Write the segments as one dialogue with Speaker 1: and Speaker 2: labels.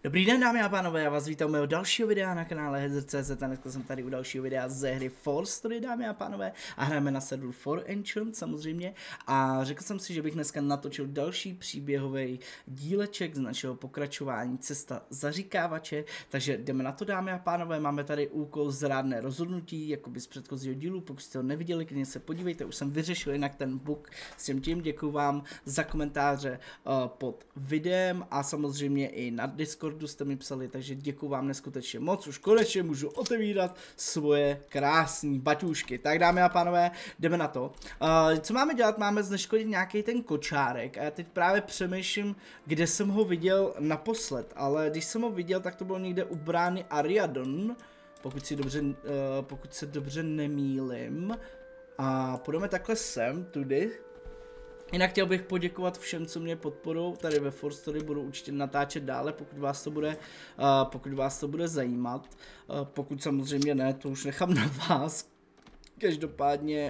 Speaker 1: Dobrý den, dámy a pánové, já vás vítám u mého dalšího videa na kanále Hezer.cz a dneska jsem tady u dalšího videa ze hry For Story, dámy a pánové, a hrajeme na serveru For Enchant samozřejmě a řekl jsem si, že bych dneska natočil další příběhový díleček z našeho pokračování Cesta zaříkávače, takže jdeme na to, dámy a pánové. Máme tady úkol zrádné rozhodnutí, jakoby z předchozího dílu, pokud jste ho neviděli, klidně se podívejte, už jsem vyřešil jinak ten bug s tím, děkuji vám za komentáře pod videem a samozřejmě i na Discordu jste mi psali, takže děkuji vám neskutečně moc, už konečně můžu otevírat svoje krásné baťůžky. Tak dámy a pánové, jdeme na to. Co máme dělat? Máme zneškodit nějaký ten kočárek a já teď právě přemýšlím, kde jsem ho viděl naposled, ale když jsem ho viděl, tak to bylo někde u brány Ariadon, pokud se dobře nemýlim. A půjdeme takhle sem, tudy. Jinak chtěl bych poděkovat všem, co mě podporují tady ve For Story, budu určitě natáčet dále, pokud vás to bude zajímat. Pokud samozřejmě ne, to už nechám na vás. Každopádně,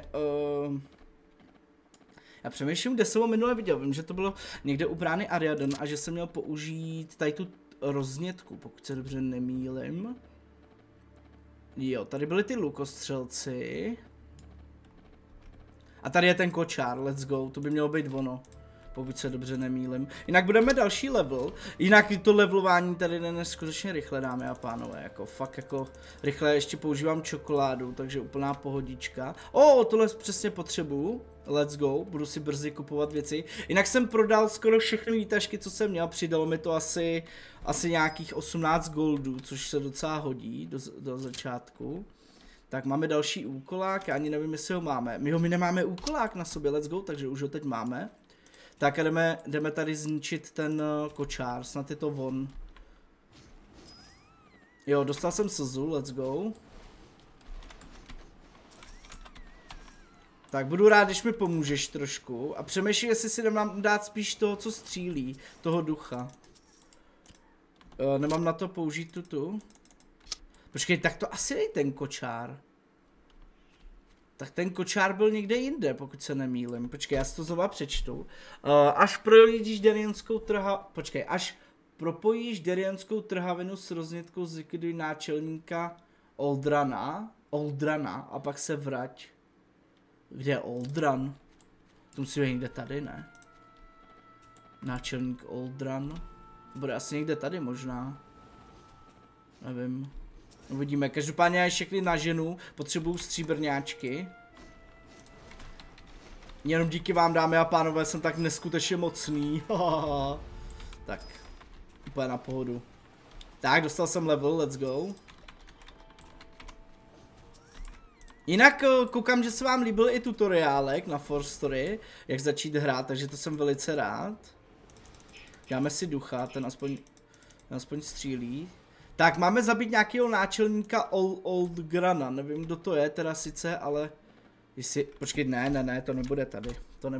Speaker 1: já přemýšlím, kde jsem ho minule viděl, vím, že to bylo někde u brány Ariadon a že jsem měl použít tady tu roznětku, pokud se dobře nemýlim. Jo, tady byly ty lukostřelci. A tady je ten kočár, let's go, to by mělo být ono, pokud se dobře nemýlim. Jinak budeme další level, jinak to levelování tady jde neskutečně rychle, dámy a pánové, jako fakt jako rychle, ještě používám čokoládu, takže úplná pohodička. Tohle přesně potřebuju, let's go, budu si brzy kupovat věci. Jinak jsem prodal skoro všechny výtažky, co jsem měl, přidalo mi to asi nějakých 18 goldů, což se docela hodí do začátku. Tak máme další úkolák, já ani nevím, jestli ho máme. My nemáme úkolák na sobě, let's go, takže už ho teď máme. Tak a jdeme tady zničit ten kočár, snad je to on. Jo, dostal jsem slzu, let's go. Tak budu rád, když mi pomůžeš trošku. A přemýšlím, jestli si nemám dát spíš toho, co střílí, toho ducha. Nemám na to použít tu. Počkej, tak to asi není ten kočár. Tak ten kočár byl někde jinde, pokud se nemýlim. Počkej, já si to znova přečtu. Až propojíš Derianskou trhavinu s roznětkou, zlikviduj náčelníka Oldrana a pak se vrať. Kde je Oldran? To musí být někde tady, ne? Náčelník Oldran. Bude asi někde tady možná. Nevím. Uvidíme, každopádně já všechny naženu, potřebuju stříbrňáčky. Jenom díky vám, dámy a pánové, jsem tak neskutečně mocný. Tak, úplně na pohodu. Tak, dostal jsem level, let's go. Jinak koukám, že se vám líbil i tutoriálek na For Story, jak začít hrát, takže to jsem velice rád. Dáme si ducha, ten aspoň střílí. Tak, máme zabít nějakého náčelníka Oldgrana, nevím, kdo to je teda sice, ale jestli, počkej, ne, to nebude tady,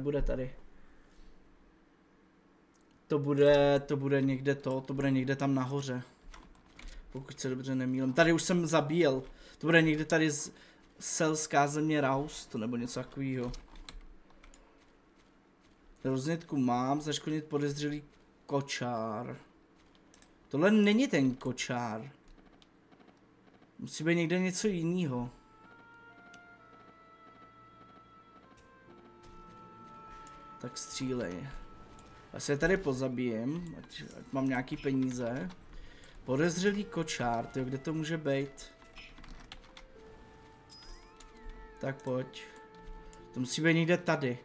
Speaker 1: to bude někde to bude někde tam nahoře, pokud se dobře nemýlím, tady už jsem zabíjel, to bude někde tady selská země Raust, nebo něco takového. Roznětku mám, zaškodnit podezřelý kočár. Tohle není ten kočár. Musí být někde něco jiného. Tak střílej. Já se tady pozabijím, ať mám nějaký peníze. Podezřelý kočár, tyjo, kde to může být? Tak pojď. To musí být někde tady.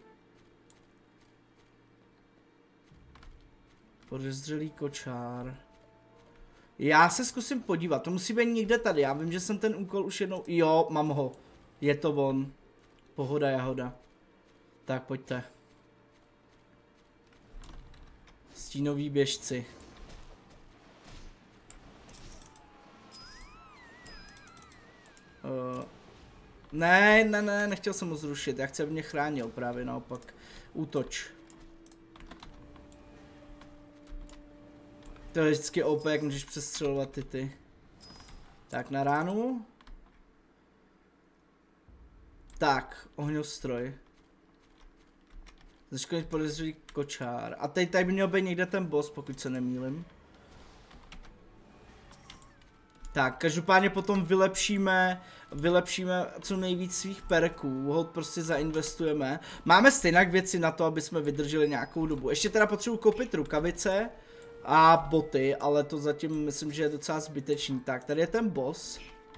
Speaker 1: Podezřelý kočár. Já se zkusím podívat, to musí být někde tady, já vím, že jsem ten úkol už jednou, jo, mám ho, je to on, pohoda jahoda, tak pojďte. Stínoví běžci. Ne, nechtěl jsem ho zrušit, já chci, aby mě chránil, právě naopak, útoč. To je vždycky OP, jak můžeš přestřelovat ty. Tak, na ránu. Tak, ohňostroj. Zaškodit podezřelý kočár. A teď tady by měl být někde ten boss, pokud se nemýlim. Tak, každopádně potom vylepšíme co nejvíc svých perků, hold prostě zainvestujeme. Máme stejně věci na to, aby jsme vydrželi nějakou dobu. Ještě teda potřebuji koupit rukavice a boty, ale to zatím myslím, že je docela zbytečný. Tak, tady je ten boss.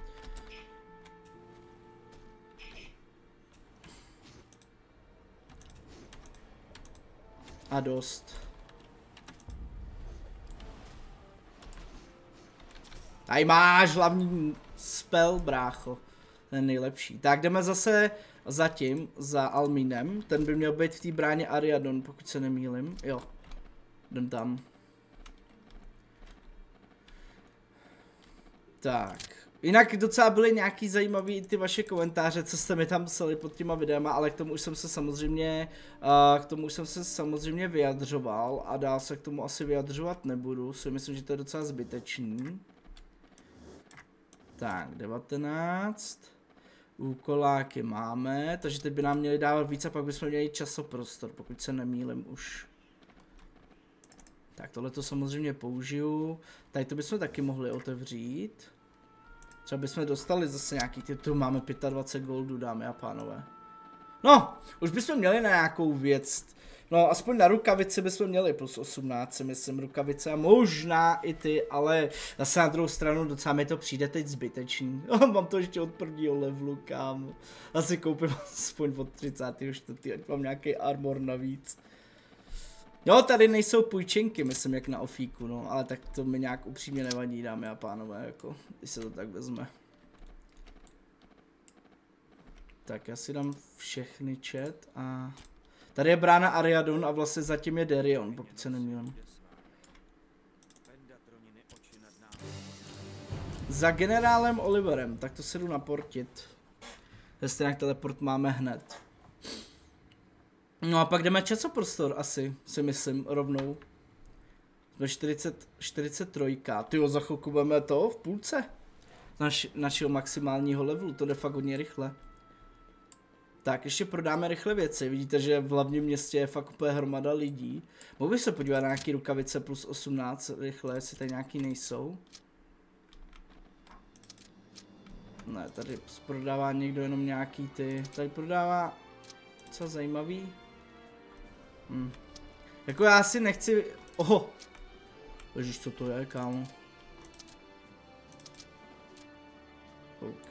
Speaker 1: A dost. Tady máš hlavní spell, brácho. Ten nejlepší. Tak jdeme zase zatím, za Almínem. Ten by měl být v té bráně Ariadon, pokud se nemýlim. Jo. Jdem tam. Tak. Jinak docela byly nějaký zajímavý ty vaše komentáře, co jste mi tam psali pod těma videama, ale k tomu už jsem se samozřejmě vyjadřoval a dál se k tomu asi vyjadřovat nebudu. Si myslím, že to je docela zbytečný. Tak, 19. Úkoláky máme, takže teď by nám měli dávat víc a pak bychom měli časoprostor, pokud se nemýlim už. Tak tohle to samozřejmě použiju. Tady to bychom taky mohli otevřít. Třeba bychom dostali zase nějaký tu máme 25 goldů, dámy a pánové. No, už bychom měli na nějakou věc. No, aspoň na rukavice bychom měli plus 18, myslím, rukavice a možná i ty, ale zase na druhou stranu docela mi to přijde teď zbytečný. Mám to ještě od prvního levelu, kámo. Asi koupím aspoň od 34, ať mám nějaký armor navíc. Jo, tady nejsou půjčenky, myslím, jak na ofíku, no, ale tak to mi nějak upřímně nevadí, dámy a pánové, jako, když se to tak vezme. Tak já si dám všechny chat a... Tady je brána Ariadon a vlastně zatím je Derion, pokud se nemýlím. Za generálem Oliverem, tak to se jdu naportit. Stejně teleport máme hned. No a pak jdeme časoprostor asi, si myslím, rovnou. Jsme 43. Tyjo, za chvilku budeme to v půlce. Našeho maximálního levelu, to jde fakt hodně rychle. Tak, ještě prodáme rychle věci, vidíte, že v hlavním městě je fakt úplně hromada lidí. Mohl bych se podívat na nějaký rukavice plus 18 rychle, jestli tady nějaký nejsou. Ne, tady prodává někdo jenom nějaký ty, tady prodává, co zajímavý. Jako já si nechci, oho, ježiš, co to je, kámo. OK.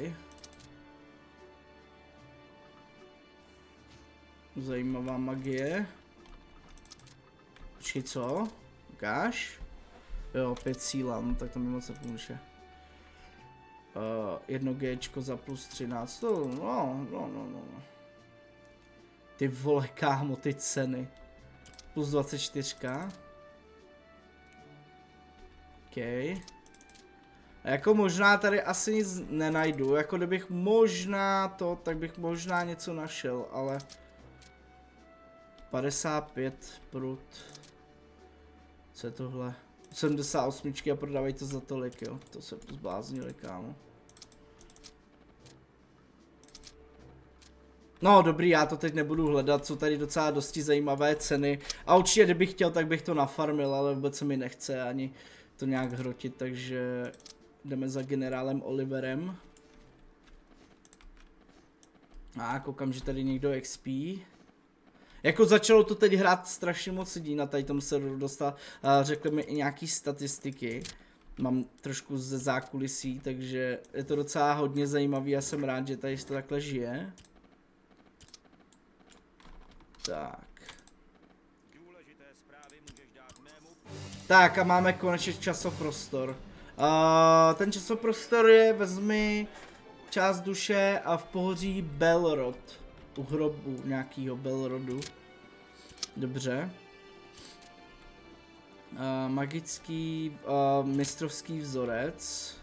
Speaker 1: Zajímavá magie. Počkej, co? Ukáž? Jo, 5 síla, no tak to mi moc nepomůže. 1 Gčko za plus 13, no. Ty vole, kámo, ty ceny. Plus 24. OK. A jako možná tady asi nic nenajdu, jako kdybych možná to, tak bych možná něco našel, ale... 55 prut. Co je tohle? 78 a prodávají to za tolik, jo. To se zbláznili, kámo. No dobrý, já to teď nebudu hledat, jsou tady docela dosti zajímavé ceny. A určitě, kdybych chtěl, tak bych to nafarmil, ale vůbec se mi nechce ani to nějak hrotit, takže jdeme za generálem Oliverem. A koukám, že tady někdo XP. Jako začalo to teď hrát strašně moc lidí, na tady tom serveru dostal, řekli mi i nějaký statistiky. Mám trošku ze zákulisí, takže je to docela hodně zajímavý a jsem rád, že tady to takhle žije. Tak. Tak a máme konečně časoprostor. Ten časoprostor je, vezmi část duše a v pohoří Belrod. U hrobu nějakýho Belrodu. Dobře. Magický mistrovský vzorec.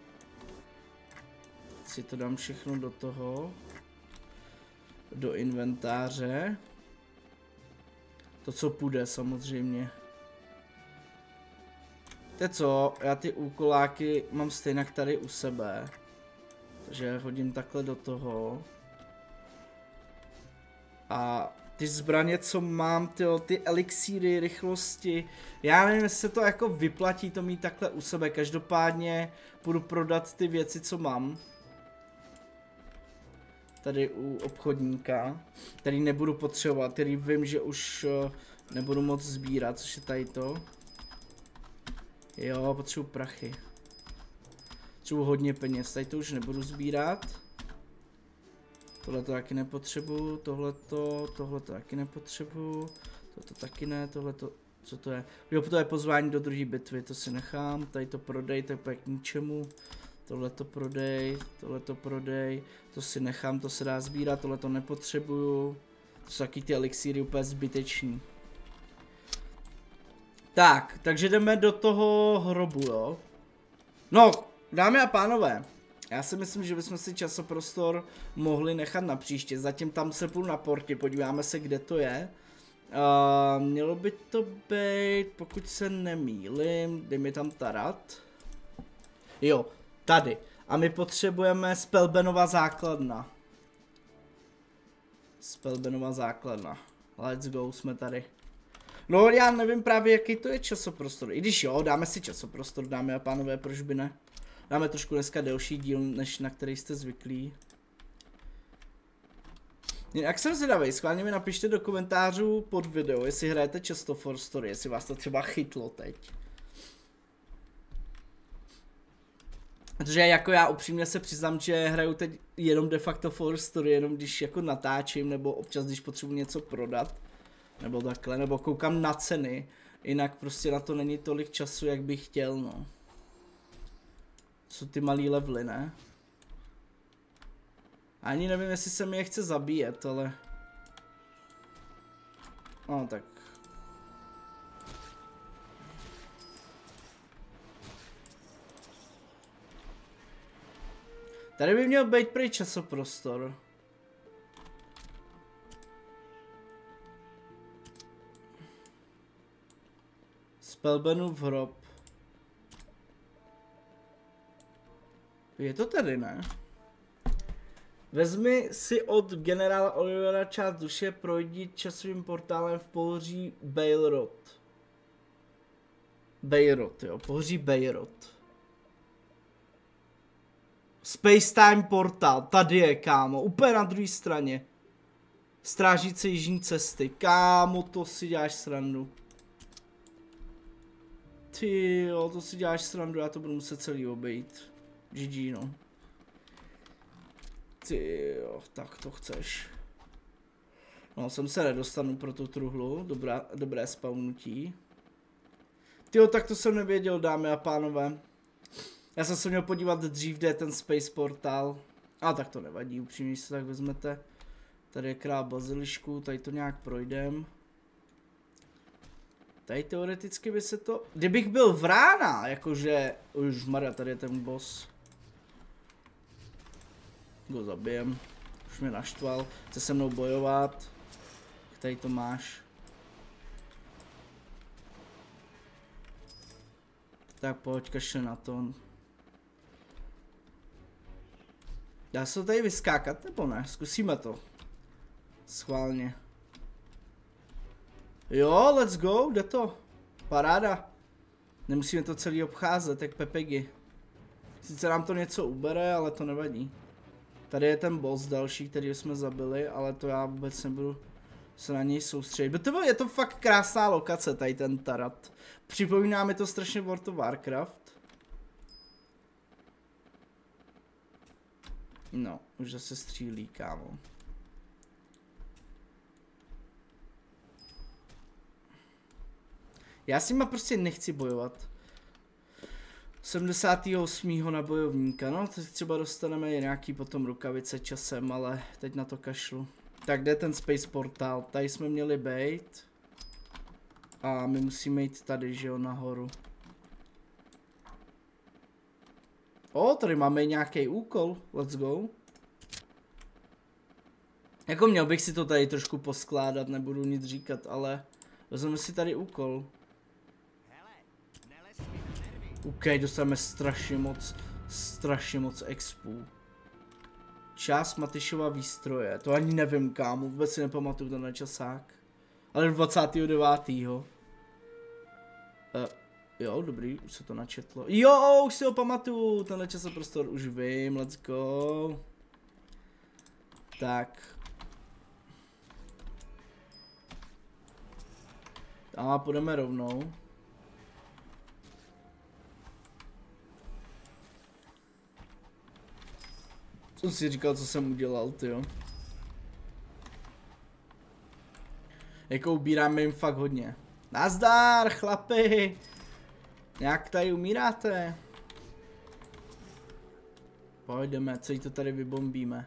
Speaker 1: Teď si to dám všechno do toho. Do inventáře. To, co půjde, samozřejmě. Víte co, já ty úkoláky mám stejně tady u sebe. Takže hodím takhle do toho. A ty zbraně, co mám, ty elixíry, rychlosti. Já nevím, jestli se to jako vyplatí to mít takhle u sebe. Každopádně budu prodat ty věci, co mám. Tady u obchodníka, který nebudu potřebovat, který vím, že už nebudu moc sbírat, což je tady to. Jo, potřebuji prachy. Potřebuji hodně peněz, tady to už nebudu sbírat. Tohle to taky nepotřebuju, tohleto taky nepotřebuju, tohleto taky ne, tohleto, co to je? Jo, to je pozvání do druhé bitvy, to si nechám, tady to prodej, to je k ničemu. Tohleto prodej, to si nechám, to se dá sbírat, tohleto nepotřebuju. To jsou taky ty elixíry úplně zbytečný. Tak, takže jdeme do toho hrobu, jo. No, dámy a pánové, já si myslím, že bychom si časoprostor mohli nechat na příště. Zatím tam se půjdu na portě, podíváme se, kde to je. Mělo by to být, pokud se nemýlim, dej mi tam tarat. Jo, tady. A my potřebujeme Spellbenova základna. Spellbenova základna. Let's go, jsme tady. No, já nevím právě, jaký to je časoprostor. I když jo, dáme si časoprostor, dámy a pánové, proč by ne? Dáme trošku dneska delší díl, než na který jste zvyklí. Jak jsem zvědavý, schválně mi napište do komentářů pod video, jestli hrajete často For Story, jestli vás to třeba chytlo teď. Protože jako já upřímně se přiznám, že hraju teď jenom de facto For Story, jenom když jako natáčím, nebo občas když potřebuji něco prodat. Nebo takhle, nebo koukám na ceny, jinak prostě na to není tolik času, jak bych chtěl, no. Jsou ty malý levely, ne? Ani nevím, jestli se mi je chce zabíjet, ale... No tak. Tady by měl být prý časoprostor. Spellbenův hrob. Je to tady, ne? Vezmi si od generála Olivera část duše, projdi časovým portálem v pohoří Bayrod. Bayrod, jo, pohoří Bayrod. Space Time portál, tady je, kámo, úplně na druhé straně. Strážnice jižní cesty, kámo, to si děláš srandu. Ty jo, to si děláš srandu, já to budu muset celý obejít. GG, no. Ty jo, tak to chceš. No, sem se nedostanu pro tu truhlu, dobré spawnutí. Tyjo, tak to jsem nevěděl, dámy a pánové. Já jsem se měl podívat dřív, kde je ten space portál. A tak to nevadí, upřímně si tak vezmete. Tady je král bazilišku, tady to nějak projdem. Tady teoreticky by se to... Kdybych byl vrána, jakože... Už Maria, tady je ten boss. Go zabijem. Už mě naštval. Chce se mnou bojovat. Tady to máš. Tak pojď, kašle na to. Dá se to tady vyskákat, nebo ne? Zkusíme to. Schválně. Jo, let's go, jde to. Paráda. Nemusíme to celý obcházet, jak Pepegi. Sice nám to něco ubere, ale to nevadí. Tady je ten boss další, který jsme zabili, ale to já vůbec nebudu se na něj soustředit. Je to fakt krásná lokace, tady ten Tarat. Připomíná mi to strašně World of Warcraft. No, už zase střílí, kámo. Já s nima prostě nechci bojovat. 78. na bojovníka, no teď třeba dostaneme nějaký potom rukavice časem, ale teď na to kašlu. Tak kde je ten space portál? Tady jsme měli být. A my musíme jít tady, že jo, nahoru. O, tady máme nějaký úkol, let's go. Jako měl bych si to tady trošku poskládat, nebudu nic říkat, ale vezmeme si tady úkol. OK, dostaneme strašně moc expů. Čas Matyšova výstroje, to ani nevím kámo, vůbec si nepamatuju tenhle časák. Ale 29. Jo, dobrý, už se to načetlo. Jo, už si ho pamatuju, tenhle časoprostor už vím, let's go. Tak. A půjdeme rovnou. Jsem si říkal, co jsem udělal, tyjo. Jako ubíráme jim fakt hodně. Nazdar, chlapi! Jak tady umíráte? Pojďme, celý to tady vybombíme.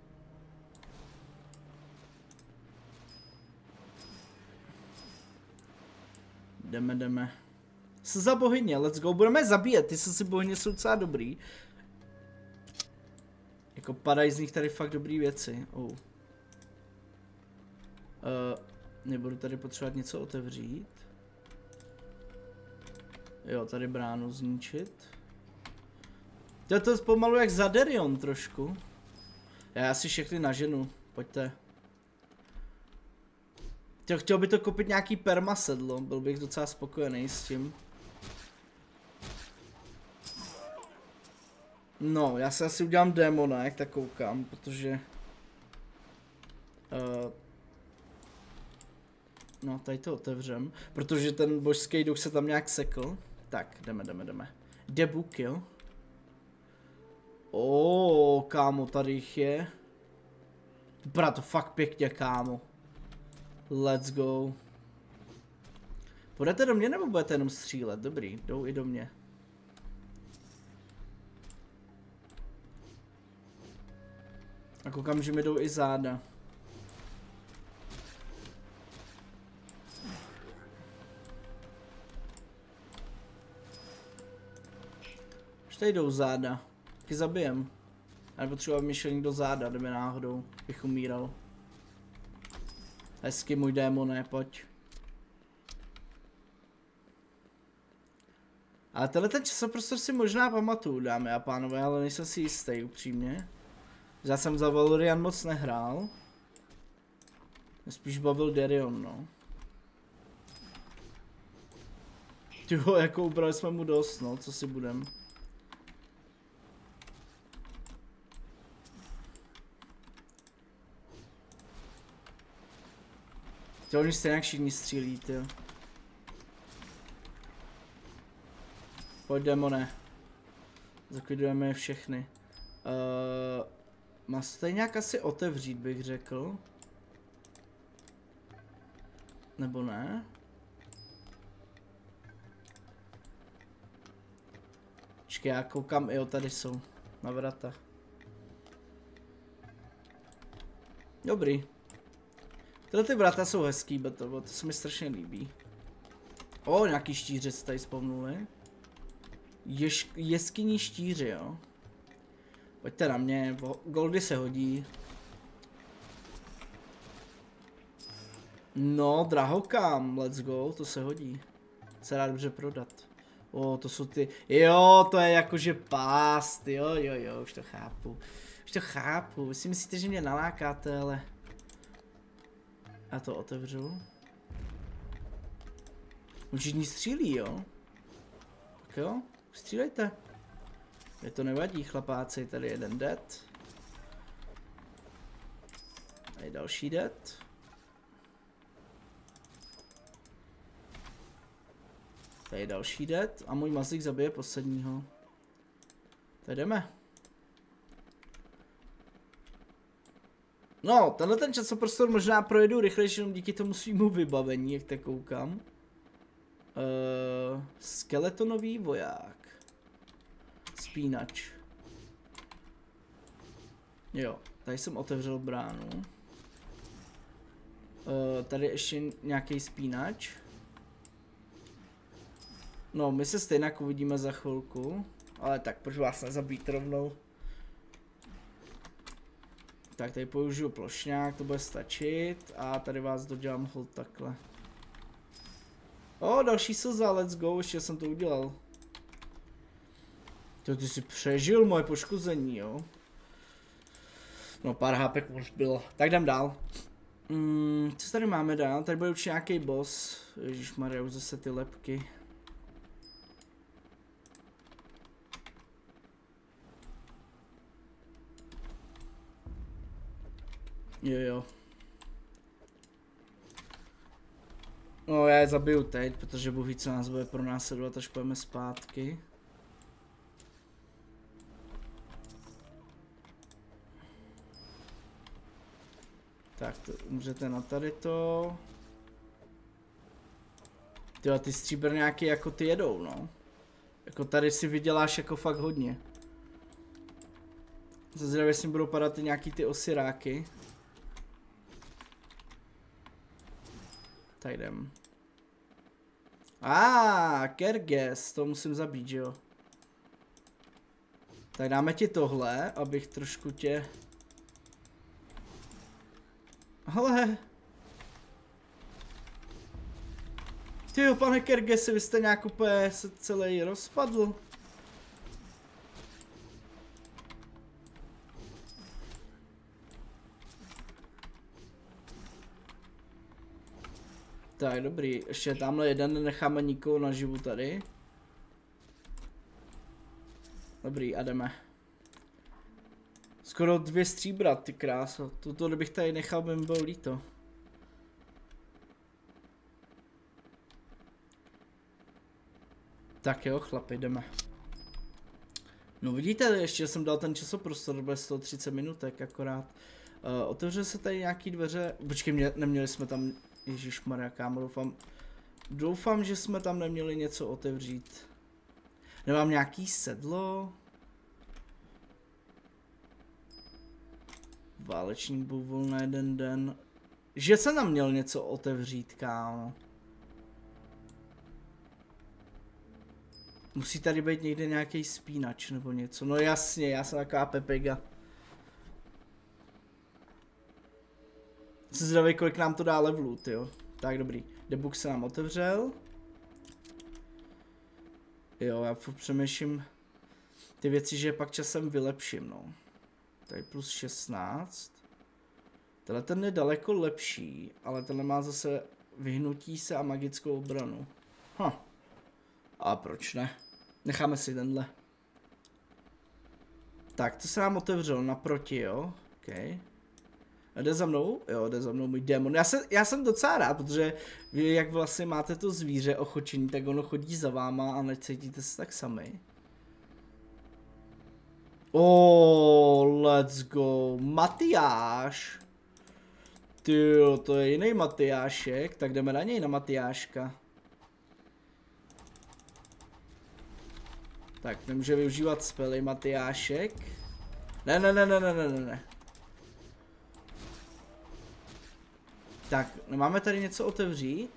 Speaker 1: Jdeme. Jsem za bohyně, let's go, budeme zabíjet, ty si bohyně jsou docela dobrý. Jako padají z nich tady fakt dobrý věci. Nebudu tady potřebovat něco otevřít. Jo, tady bránu zničit. To je to pomalu jak Zaderion trošku. Já si všechny naženu, pojďte. Chtěl by to koupit nějaký permasedlo, byl bych docela spokojený s tím. No, já se asi udělám démona, jak tak koukám, protože... No, tady to otevřem, protože ten božský duch se tam nějak sekl. Tak, jdeme. Debuk, jo? Kámo, tady jich je. Vypadá to fakt pěkně, kámo. Let's go. Půjdete do mě nebo budete jenom střílet? Dobrý, jdou i do mě. A koukám, že mi jdou i záda. Už tady jdou záda. Taky zabijem. Já nepotřebuji, aby mi šel někdo záda, kdyby náhodou bych umíral. Hezky můj démone, pojď. Ale tenhle ten časoprostor si možná pamatuju, dámy a pánové, ale nejsem si jistý, upřímně. Já jsem za Valorian moc nehrál. Mě spíš bavil Derion, no. Tyho, jako ubrali jsme mu dost, no, co si budem. Tělo oni stejně jak všichni střílí, tyjo. Pojď demone. Zaklidujeme je všechny. Má se tady nějak asi otevřít, bych řekl. Nebo ne? Počkej, já koukám, jo, tady jsou. Na vrata. Dobrý. Tyhle ty vrata jsou hezký, to se mi strašně líbí. Nějaký štíře se tady spomnuli. Jeskyní štíři, jo. Pojďte na mě, goldy se hodí. No, drahokam, let's go, to se hodí. Se dá dobře prodat. To jsou ty, jo, to je jakože pást, jo, už to chápu. Vy si myslíte, že mě nalákáte, ale... Já to otevřu. Všichni střílí, jo? Tak jo, střílejte. Mě to nevadí, chlapáci, tady jeden dead. Tady další dead. Tady další dead a můj mazlík zabije posledního. Tady jdeme. No, tenhle ten časoprostor možná projedu rychlejší jenom díky tomu svýmu vybavení, jak tak koukám. Skeletonový voják. Spínač. Jo, tady jsem otevřel bránu. Tady ještě nějaký spínač. No, my se stejně uvidíme za chvilku. Ale tak, proč vás nezabít rovnou? Tak tady použiju plošňák, to bude stačit. A tady vás dodělám hold takhle. Další slza, let's go, ještě jsem to udělal. Ty jsi přežil moje poškození, jo? No, pár hápek už bylo. Tak jdem dál. Co tady máme dál? Tady bude určitě nějaký boss. Ježišmarja, už zase ty lepky. Jo. No, já je zabiju teď, protože Bůh ví, co nás bude pronásledovat, až půjdeme zpátky. Tak, to umřete na tady to. Tyhle, ty stříbrňáky jako ty jedou, no. Jako tady si vyděláš jako fakt hodně. Zazdělám, jestli budou padat ty nějaký ty osiráky. Tak jdem. Kerges, to musím zabít, že jo. Tak dáme ti tohle, abych trošku tě... Hele. Tyjo, pane Kergesi, vy jste nějak úplně se celý rozpadl. Tak, dobrý, ještě tamhle jeden, nenecháme nikoho naživu tady. Dobrý, a jdeme. Skoro 2 stříbra, ty kráso. Toto, kdybych tady nechal, by mi bylo líto. Tak jo, chlapi, jdeme. No vidíte, ještě jsem dal ten časoprostor, bez 130 minutek akorát. Otevřel se tady nějaký dveře. Počkej, neměli jsme tam... Ježišmarja, kámo, doufám, že jsme tam neměli něco otevřít. Nemám nějaký sedlo? Válečník bůvol na jeden den. Že jsem tam měl něco otevřít, kámo. Musí tady být někde nějaký spínač nebo něco. No jasně, já jsem taková pepega. Jsem zdravý, kolik nám to dá levelů, tyjo. Tak dobrý. Debug se nám otevřel. Jo, já přemýšlím ty věci, že pak časem vylepším, no. Tady plus 16. Tenhle ten je daleko lepší, ale tenhle má zase vyhnutí se a magickou obranu. A proč ne? Necháme si tenhle. Tak, to se nám otevřelo naproti, jo. OK. A jde za mnou? Jo, jde za mnou můj démon. Já jsem docela rád, protože vy jak vlastně máte to zvíře ochočení, tak ono chodí za váma a necítíte se tak sami. Let's go. Matyáš. Tyjo, to je jiný Matyášek, tak jdeme na něj, na Matyáška. Tak, nemůže využívat spely Matyášek. Ne. Tak, nemáme tady něco otevřít?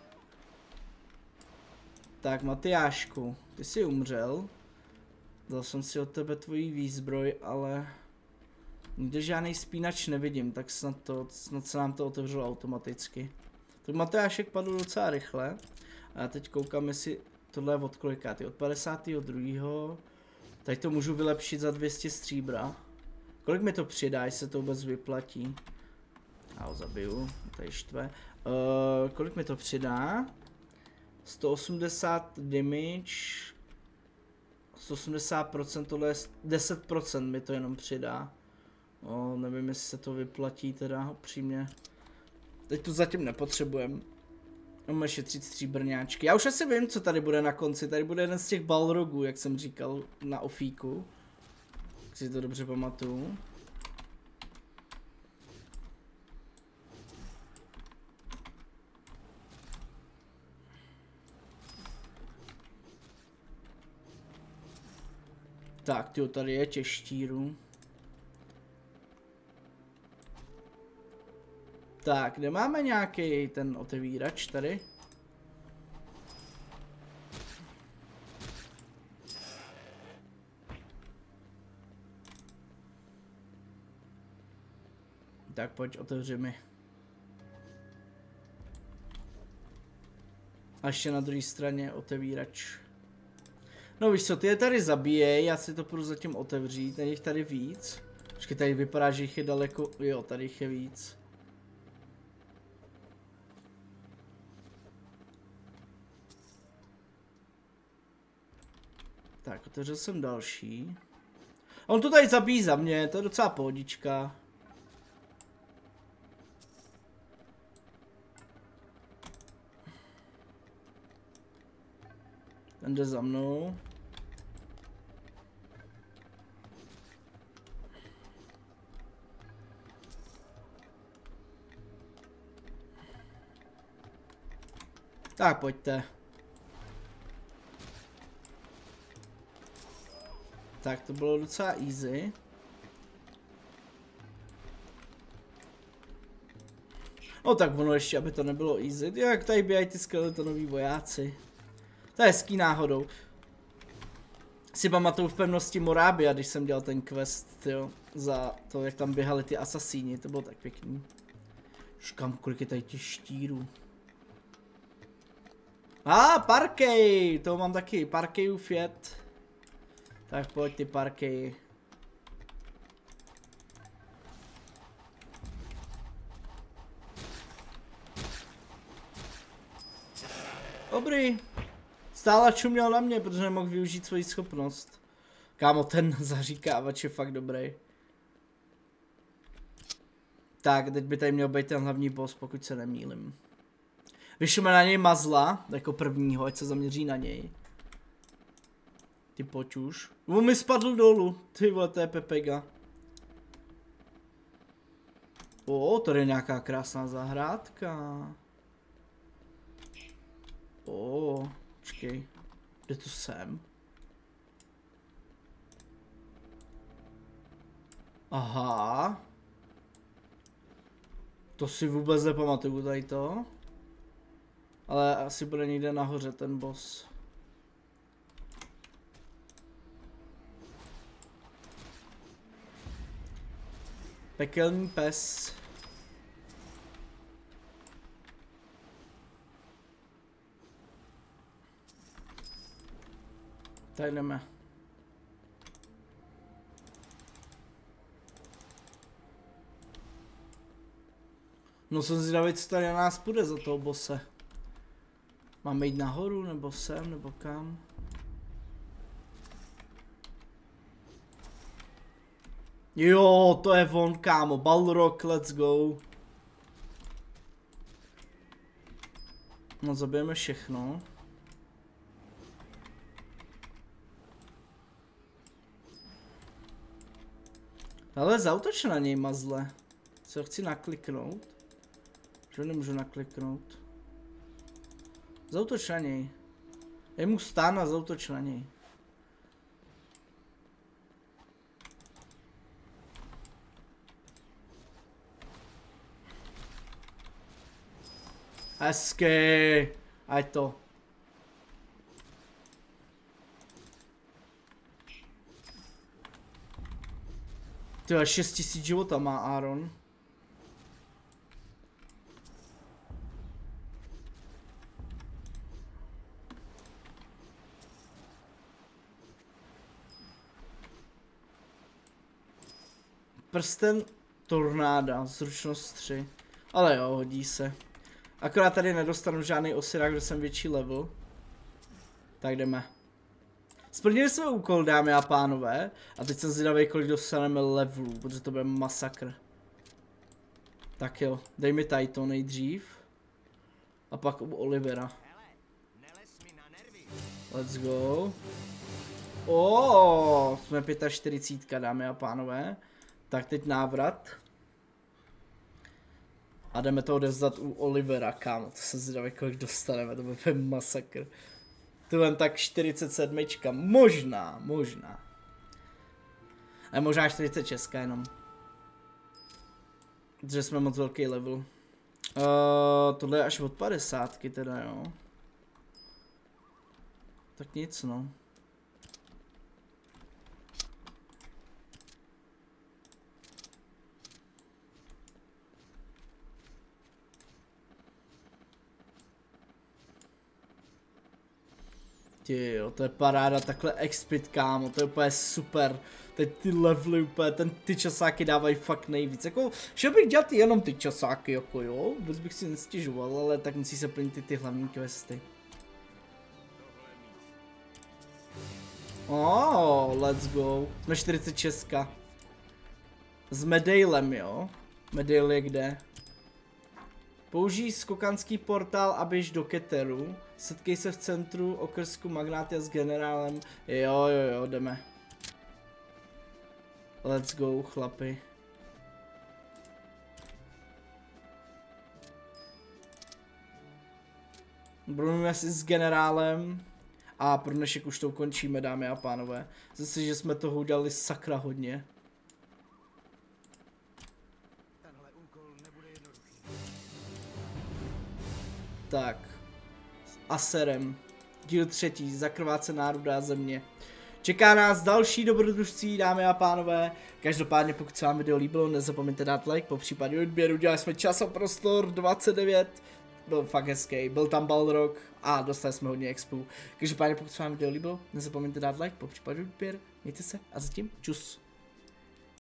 Speaker 1: Tak, Matyášku, ty jsi umřel. Dal jsem si od tebe tvojí výzbroj, ale... Nikde žádný spínač nevidím, tak snad se nám to otevřelo automaticky. Tak Matyášek padl docela rychle. A já teď koukám, jestli tohle je od kolika, od 52. Tady to můžu vylepšit za 200 stříbra. Kolik mi to přidá, jestli se to vůbec vyplatí? Já ho zabiju, tady štve. Kolik mi to přidá? 180 damage. 180%, tohle je 10% mi to jenom přidá. Nevím, jestli se to vyplatí teda, upřímně. Teď to zatím nepotřebujeme. Máme šetřit stříbrňáčky. Já už asi vím, co tady bude na konci. Tady bude jeden z těch balrogů, jak jsem říkal na ofíku. Tak si to dobře pamatuju. Tak, tyjo, tady je těch štírů. Tak, kde máme nějaký ten otevírač tady? Tak pojď, otevři mi. A ještě na druhé straně otevírač. No víš co, ty je tady zabíjej, já si to půjdu zatím otevřít, není jich tady víc. Počkej, tady vypadá, že jich je daleko, jo, tady jich je víc. Tak, otevřel jsem další. On to tady zabíjí za mě, to je docela pohodička. Ten jde za mnou. Tak pojďte. Tak to bylo docela easy. No tak ono ještě, aby to nebylo easy. Jak tady běhají ty skeletonoví vojáci. To je hezký náhodou. Si pamatuju v pevnosti Morábia, když jsem dělal ten quest, jo, za to, jak tam běhali ty asasíni, to bylo tak pěkný. Škám, kolik je tady těch štírů. Parkej, to mám taky, Parkejův jet. Tak pojď ty Parkeji. Dobrý. Stále čuměl na mě, protože nemohl využít svoji schopnost. Kámo, ten zaříkávač je fakt dobrý. Tak, teď by tady měl být ten hlavní boss, pokud se nemýlim. Vyšleme na něj mazla, jako prvního, ať se zaměří na něj. Ty počuš. On mi spadl dolů, ty vole, to je Pepega. Tady je nějaká krásná zahrádka. Počkej, kde tu jsem? Aha. To si vůbec nepamatuju tady to. Ale asi bude někde nahoře ten boss. Pekelný pes. Tady jdeme. No jsem zvědavý, co tady na nás půjde za toho bose. Máme jít nahoru, nebo sem, nebo kam? Jo, to je on, kámo. Balrog, let's go. No, zabijeme všechno. Ale zautoč na něj, mazle. Co chci nakliknout? Že nemůžu nakliknout. Zautoč na něj. Dej mu stán a zautoč na něj. Hezky. Ať to. Tyhle 6000 života má Aaron. Prsten tornáda, zručnost 3. Ale jo, hodí se. Akorát tady nedostanu žádný osirák, kde jsem větší level. Tak jdeme. Splnili jsme úkol, dámy a pánové. A teď jsem zvědavý, kolik dostaneme levelů, protože to bude masakr. Tak jo, dej mi tady to nejdřív. A pak u Olivera. Let's go. Jsme 45, dámy a pánové. Tak teď návrat. A jdeme to odevzdat u Olivera, kámo. To se zvědavý, kolik dostaneme, to bude masakr. Tu jen tak 47, možná. Ale možná 46 jenom. Protože jsme moc velký level. Tohle je až od 50 teda, jo. Tak nic, no. Jo, to je paráda, takhle expit, kámo, to je úplně super. Teď ty levely úplně, ty časáky dávají fakt nejvíc, jako, šel bych dělat jenom ty časáky, jako jo, vůbec bych si nestěžoval, ale tak musí se plnit ty hlavní questy. Let's go, jsme 46. S medailem, jo, medail je kde? Použij skokanský portál a běž do Keteru. Setkej se v centru okrsku Magnatia s generálem. Jo, jdeme. Let's go, chlapi. Budeme si s generálem. A pro dnešek už to ukončíme, dámy a pánové. Zase, že jsme toho udělali sakra hodně. Tak. S Aserem. Díl 3. Zakrvácená rudá země. Čeká nás další dobrodružství, dámy a pánové. Každopádně, pokud se vám video líbilo, nezapomeňte dát like, popřípadě odběr. Udělali jsme čas a prostor 29. Byl fakt hezký, byl tam Balrog a dostali jsme hodně expů. Každopádně, pokud se vám video líbilo, nezapomeňte dát like, popřípadě odběr. Mějte se a zatím čus.